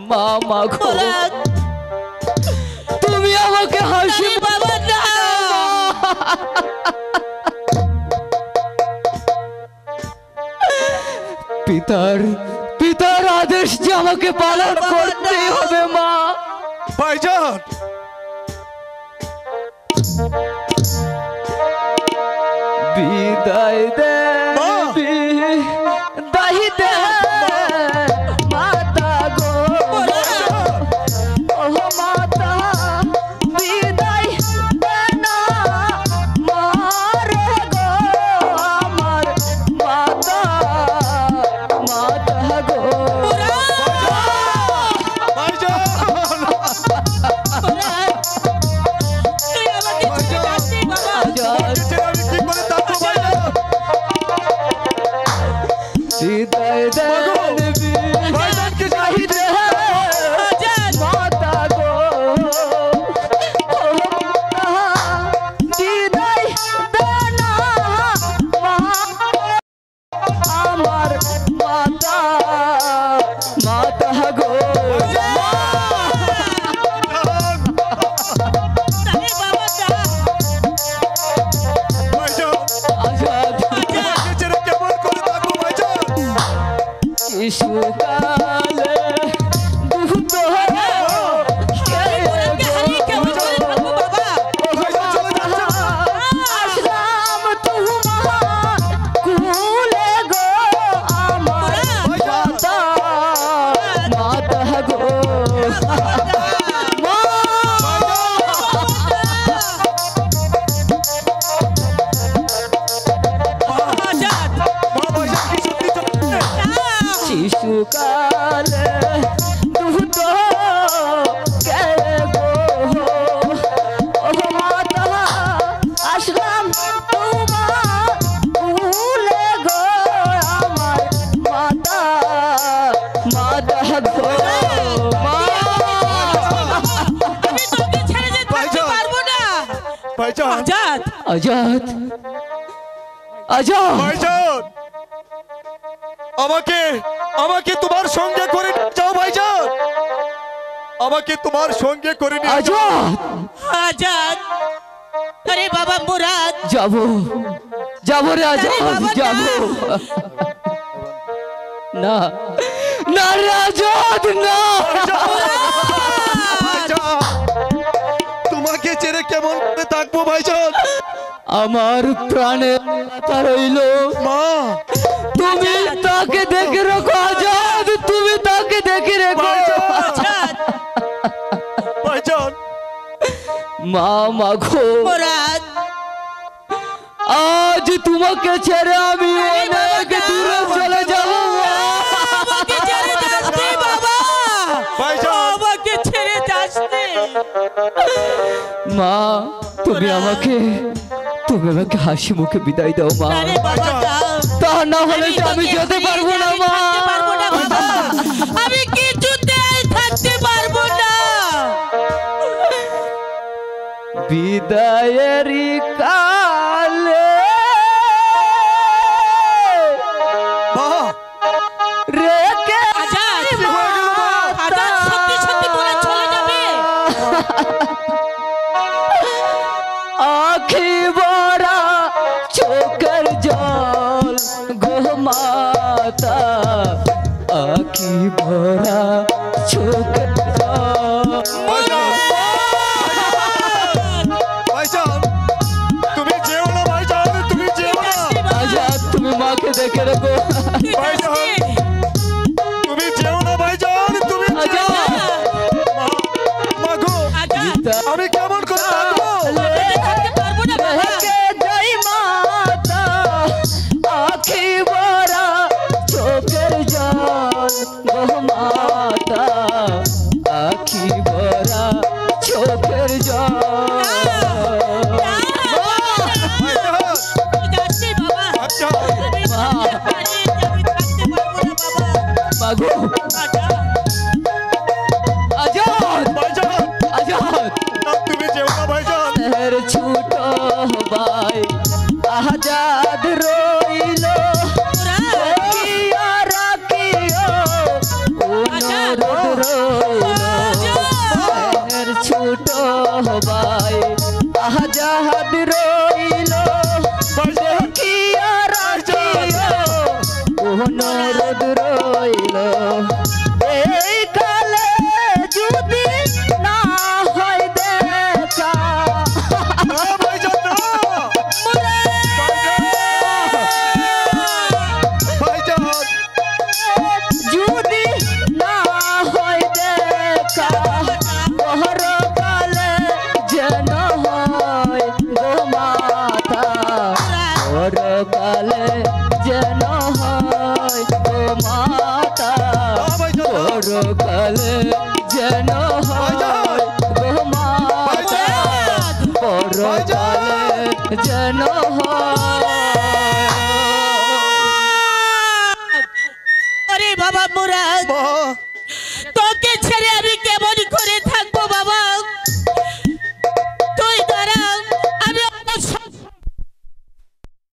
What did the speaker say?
মা মা গো তুমি আমাকে হাসি বাবা না পিতার আদেশ যে আমাকে পালন করতেই হবে মা। ভাইজান বিদায় দে বিদায় দে মাতা গো ও মাতা বিদায় দে না মারে গো আমার মাতা মাতা গো ভাইজান তুই আমাকে ছেড়ে যাচ্ছিস বাবা আমি কি করে থাকবো ভাইজান বিদায় দে ভাইজান কি বিদায় দে মাতা গো ও মাতা বিদায় দে না আমার মাতা মাতা গো আরে বাবা না ভাইজান আজাদ তোমাকে ছেড়ে কেমন করে থাকবো ভাইজান শিশুকালে দুঃখ ওরাকে হারিয়ে কেমন করে থাকবো বাবা ভাইজান চলে যাচ্ছে আসলাম তোমার কুলে গো আমার মাতা মাতা গো মা আজাদ মা ভাইজান কি সত্যি চলে শিশুকালে দুঃখ কে গো ও মাতা আসলাম তোমার কুলে গো আমার মাতা মাতা গো মা আমি তোকে ছেড়ে যেতে পারবো না ভাইজান আজাদ আজাদ আজাদ ভাইজান আমাকে আমাকে তোমার সঙ্গে করে নিয়ে যাও ভাইজান আমাকে তোমার সঙ্গে করে নিয়ে যাও আজাদ আজাদ আরে বাবা মুরাদ যাব যাব রে আজাদ বাবা, না। যাব না না রে আজাদ না ভাইজান তোমাকে ছেড়ে কেমন করে থাকবো ভাইজান আমার প্রাণের মাথা রইল মা তুমি তাকে দেখে রাখো আজাদ তুমি তাকে দেখে রেখো আজাদ ভাইজান মা মাগো মুরাদ আজ তোমাকে ছেড়ে আমি অনেক দূরে চলে যাব আমাকে ছেড়ে যাস নে বাবা ভাইজান। আমাকে ছেড়ে যাস নে মা তুমি আমাকে হাসি মুখে বিদায় দাও মা আরে বাবা না তা না হলে যে আমি যেতে পারবো না মা থাকতে পারবো না বাবা আমি কিছুতেই থাকতে পারবো না বিদায়েরই কালে মা রেখে আজাদ আজাদ সত্যি সত্যি বলে চলে যাবে আখি বড়া চোখের জল গো মাতা আখি ভরা চোখের জল ভাইজান তুমি যেও না ভাইজান তুমি যেও না আজাদ তুমি মাকে দেখে রেখো ভাইজান তুমি যেও না ভাইজান তুমি যেও না। মা মা গো আজাদ আমি কেমন করে থাকবো থাকতে পারবো না বাবা রেখে যাই মাতা আখি ভরা চোখের জল গো মাতা আখি ভরা চোখের জল ভাইজান যাচ্ছি বাবা আচ্ছা আমি থাকতে পারবো না বাবা মাগো আজাদ আজাদ ভাইজান আজাদ তুমি যেও না ভাইজান এর ছোট ভাই আজাদ রইল রাখিয়া রাখিও অনুরোধ যেন হয় গো মাতা পরকালে যেন হয় গো মাতা পরকালে যেন হয়। ওরে বাবা মুরাদ, মা তোকে ছেড়ে আমি